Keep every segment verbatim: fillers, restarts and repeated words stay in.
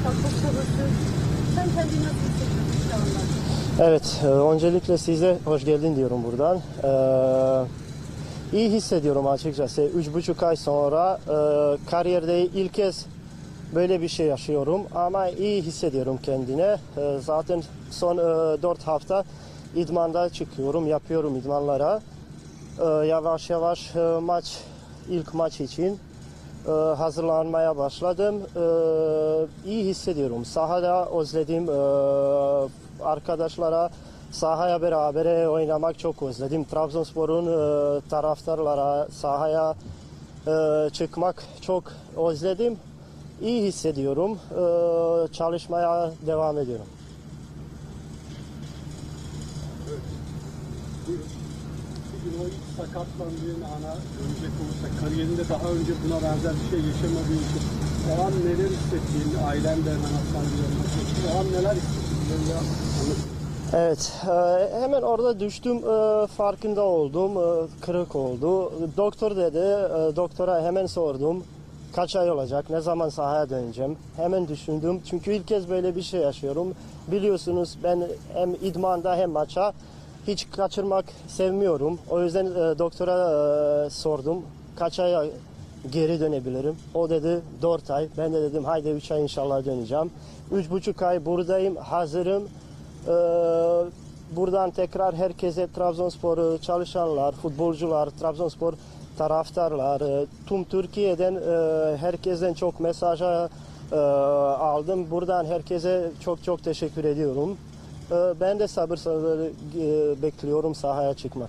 fakat çok sabırsız. Sen kendini nasıl hissediyorsun şu anda? Evet, e, öncelikle size hoş geldin diyorum buradan. Ee, iyi hissediyorum açıkçası. Üç buçuk ay sonra e, kariyerde ilk kez böyle bir şey yaşıyorum ama iyi hissediyorum kendine. E, zaten son e, dört hafta idmanda çıkıyorum, yapıyorum idmanlara. E, yavaş yavaş e, maç, ilk maç için e, hazırlanmaya başladım. E, iyi hissediyorum. Sahada özledim. E, arkadaşlara sahaya beraber oynamak çok özledim. Trabzonspor'un e, taraftarlara sahaya e, çıkmak çok özledim. İyi hissediyorum. E, çalışmaya devam ediyorum. Buyurun. Peki o ilk sakatlandığın ana dönecek olursak kariyerinde daha önce buna benzer bir şey yaşamadığın için o an neler hissettiğin, ailen de hemen hastanelerin o an neler hissettiğin ya anlatın. Evet, e, hemen orada düştüm, e, farkında oldum, e, kırık oldu. Doktor dedi, e, doktora hemen sordum. Kaç ay olacak, ne zaman sahaya döneceğim? Hemen düşündüm çünkü ilk kez böyle bir şey yaşıyorum. Biliyorsunuz ben hem idmanda hem maça hiç kaçırmak sevmiyorum. O yüzden e, doktora e, sordum. Kaç ay geri dönebilirim? O dedi dört ay. Ben de dedim haydi üç ay inşallah döneceğim. Üç buçuk ay buradayım, hazırım. Ee, buradan tekrar herkese Trabzonspor çalışanlar, futbolcular, Trabzonspor taraftarlar, e, tüm Türkiye'den e, herkesten çok mesaj e, aldım. Buradan herkese çok çok teşekkür ediyorum. E, ben de sabır sabır e, bekliyorum sahaya çıkmak.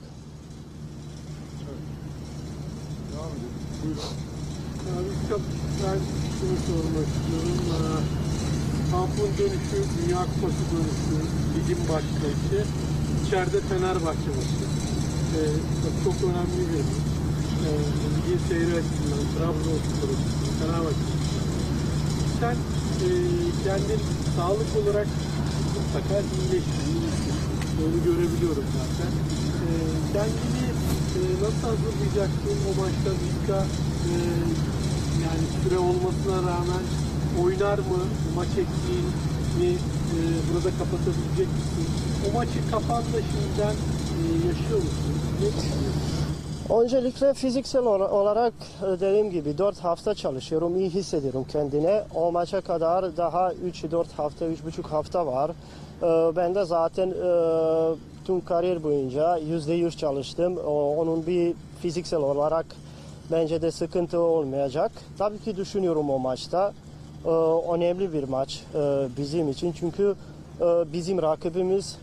Devam edelim. Buyurun. Yani çok ben şunu sormak istiyorum. Ee, Kampın dönüşü, Dünya Kupası dönüşü, ligin başlayışı, içeride Fenerbahçe maçı. Ee, çok önemli bir e, ligin seyri açısından, Trabzonspor açısından, Fenerbahçe açısından. Sen e, kendin sağlık olarak mutlaka iyileştin, iyisin. Onu görebiliyorum zaten. E, kendini e, nasıl hazırlayacaksın o maçta Vika e, yani süre olmasına rağmen oynar mı? Maç ektiğini e, burada kapatabilecek misin? O maçı kafanda şimdiden e, yaşıyor musun? Ne düşünüyorsun? Öncelikle fiziksel olarak dediğim gibi dört hafta çalışıyorum, iyi hissediyorum kendine. O maça kadar daha üç dört hafta, üç buçuk hafta var. Ben de zaten tüm kariyer boyunca yüzde yüz çalıştım. Onun bir fiziksel olarak bence de sıkıntı olmayacak. Tabii ki düşünüyorum o maçta. Önemli bir maç bizim için çünkü bizim rakibimiz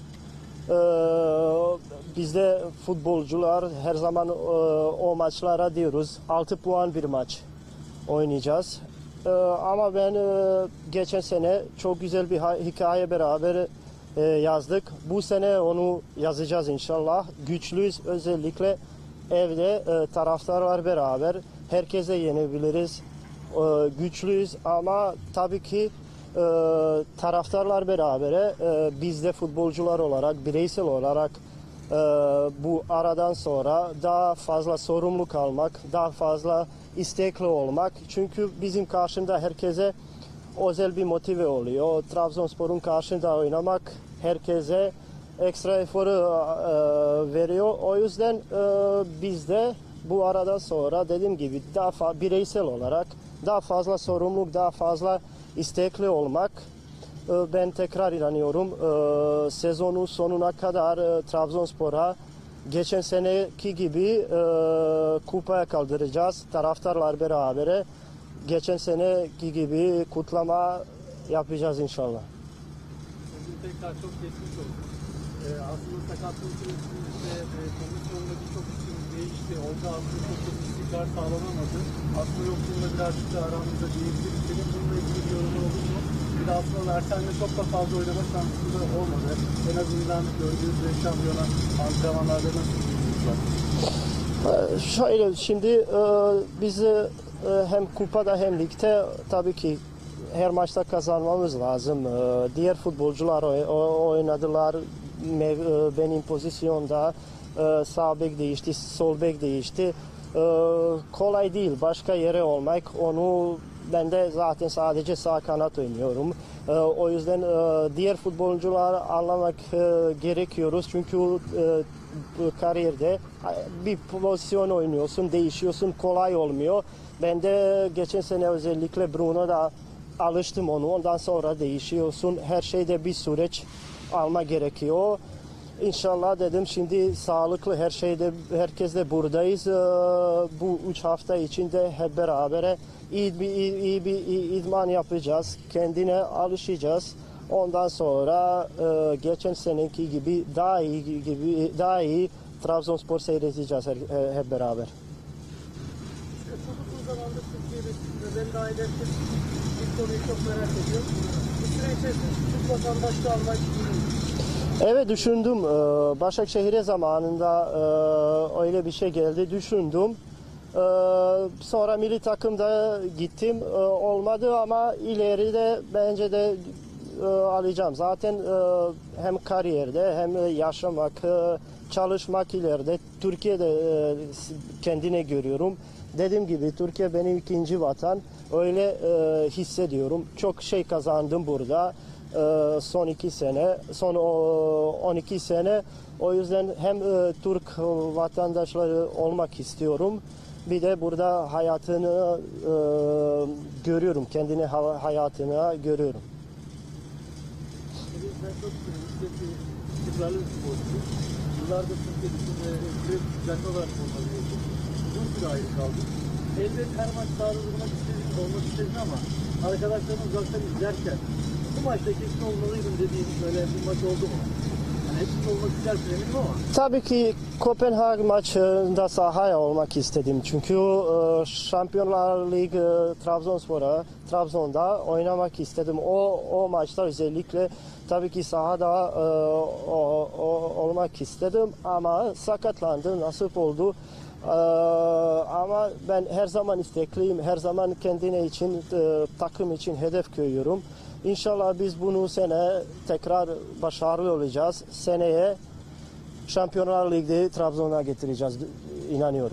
bizde futbolcular her zaman o maçlara diyoruz altı puan bir maç oynayacağız. Ama ben geçen sene çok güzel bir hikaye beraber yazdık. Bu sene onu yazacağız inşallah. Güçlüyüz, özellikle evde taraftarlar beraber herkese yenebiliriz. Güçlüyüz ama tabii ki e, taraftarlar beraber e, biz de futbolcular olarak, bireysel olarak e, bu aradan sonra daha fazla sorumluluk almak, daha fazla istekli olmak. Çünkü bizim karşında herkese özel bir motive oluyor. Trabzonspor'un karşında oynamak herkese ekstra eforu e, veriyor. O yüzden e, biz de bu aradan sonra dediğim gibi daha bireysel olarak daha fazla sorumluluk, daha fazla istekli olmak. Ben tekrar inanıyorum sezonun sonuna kadar Trabzonspor'a geçen seneki gibi kupaya kaldıracağız. Taraftarlar beraber geçen seneki gibi kutlama yapacağız inşallah. Bugün tekrar çok geçmiş oldu. Ee, aslında sakatlığın süresinde e, komisyonda birçok isim değişti. Orada aslında çok çok istikrar sağlanamadı. Aslında yokluğunda birazcık da aramızda diyebiliriz. Senin bununla ilgili bir yorum oldu mu? Bir de aslında Ersen'le çok da fazla oynama şansı da olmadı. En azından gördüğünüz ve şampiyona antrenmanlarda nasıl bir var? Şöyle şimdi e, bizi e, hem kupada hem ligde tabii ki her maçta kazanmamız lazım. E, diğer futbolcular oynadılar. Benim pozisyonda e, sağ bek değişti, sol bek değişti. E, kolay değil başka yere olmak. Onu ben de zaten sadece sağ kanat oynuyorum. E, o yüzden e, diğer futbolcuları anlamak e, gerekiyoruz. Çünkü e, bu kariyerde bir pozisyon oynuyorsun, değişiyorsun, kolay olmuyor. Ben de geçen sene özellikle Bruno'da alıştım onu. Ondan sonra değişiyorsun. Her şeyde bir süreç alma gerekiyor. İnşallah dedim şimdi sağlıklı her şeyde herkes de buradayız. Ee, bu üç hafta içinde hep beraber iyi bir iyi, iyi bir iyi idman yapacağız. Kendine alışacağız. Ondan sonra e, geçen seneki gibi daha iyi gibi daha iyi Trabzonspor seyredeceğiz her, hep beraber. Çok uzun zamandır Türkiye'de neden dahil ettim. Bu konuyu çok merak ediyorum. Bu süre içerisinde Türk vatandaşlığı almak istiyorum. Evet düşündüm. Ee, Başakşehir'e zamanında e, öyle bir şey geldi. Düşündüm. Ee, sonra milli takımda gittim. Ee, olmadı ama ileride bence de e, alacağım. Zaten e, hem kariyerde hem yaşamak, e, çalışmak ileride. Türkiye'de e, kendine görüyorum. Dediğim gibi Türkiye benim ikinci vatan. Öyle e, hissediyorum. Çok şey kazandım burada. Ee, son iki sene, son on iki sene. O yüzden hem e, Türk vatandaşları olmak istiyorum. Bir de burada hayatını e, görüyorum, kendini hayatını görüyorum. Ben çok istikrarlı istikrarlı bir sporcu. Yıllardır Türkiye dışında sürekli düzenli olarak olmalıydı. Uzun süre ayrı kaldık. Elbet her maç sahada durmak istedim, olmak istedim ama arkadaşlarım uzaktan izlerken bu maçta kesin olmalıydım dediğim böyle bir maç oldu mu? Yani hepsinde olmak istersin eminim ama. Tabii ki Kopenhag maçında sahaya olmak istedim. Çünkü e, Şampiyonlar Ligi e, Trabzonspor'a, Trabzon'da oynamak istedim. O o maçta özellikle tabii ki sahada e, o, o, olmak istedim ama sakatlandı, nasip oldu. Ee, ama ben her zaman istekliyim, her zaman kendine için, e, takım için hedef koyuyorum. İnşallah biz bunu sene tekrar başarılı olacağız. Seneye Şampiyonlar Ligi'de Trabzon'a getireceğiz, inanıyorum.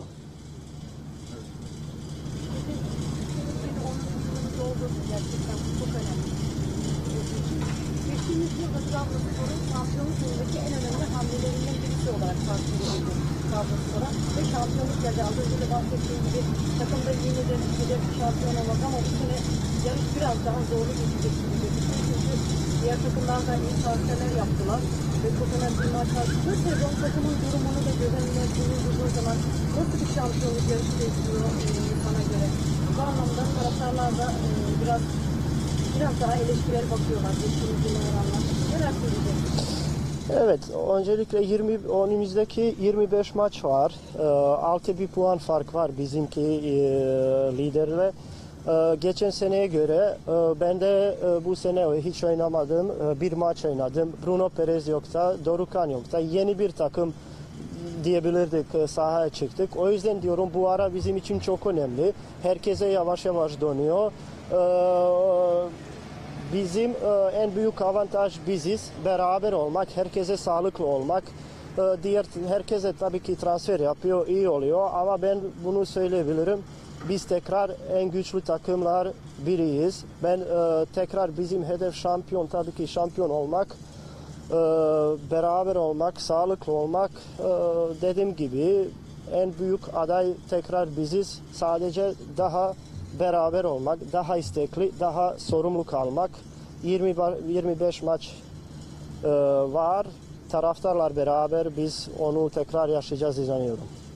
Gerçekten bu çok önemli. Geçtiğimiz yılda Trabzonspor'un şampiyonluk yılındaki en önemli hamlelerinden birisi olarak karşılandı Trabzonspor'a ve şampiyonluk geldi. Az önce de bahsettiğim gibi takımda yeni de hedef şampiyon olmak ama bu sene yarış biraz daha zorlu geçecek gibi gözüküyor. Çünkü diğer takımlar da iyi transferler yaptılar ve çok önemli bir maç var. Bu sezon takımın durumunu da göz önüne bulunduğu zaman nasıl bir şampiyonluk yarışı bekliyor sana göre? Bu anlamda taraftarlar da e, biraz biraz daha eleştirel bakıyorlar geçtiğimiz yıla oranla. Neler söyleyeceksiniz? Evet, öncelikle yirmi önümüzdeki yirmi beş maç var. Ee, altı bir puan fark var bizimki e, liderle. Ee, geçen seneye göre e, ben de e, bu sene hiç oynamadım. E, bir maç oynadım. Bruno Perez yoksa, Dorukhan yoksa. Yeni bir takım diyebilirdik, e, sahaya çıktık. O yüzden diyorum bu ara bizim için çok önemli. Herkese yavaş yavaş dönüyor. Ee, Bizim e, en büyük avantaj biziz. Beraber olmak, herkese sağlıklı olmak. E, diğer herkese tabii ki transfer yapıyor, iyi oluyor ama ben bunu söyleyebilirim. Biz tekrar en güçlü takımlar biriyiz. Ben e, tekrar bizim hedef şampiyon, tabii ki şampiyon olmak. E, beraber olmak, sağlıklı olmak. E, dediğim gibi en büyük aday tekrar biziz. Sadece daha beraber olmak, daha istekli, daha sorumluluk almak. yirmi yirmi beş maç e, var. Taraftarlar beraber biz onu tekrar yaşayacağız inanıyorum.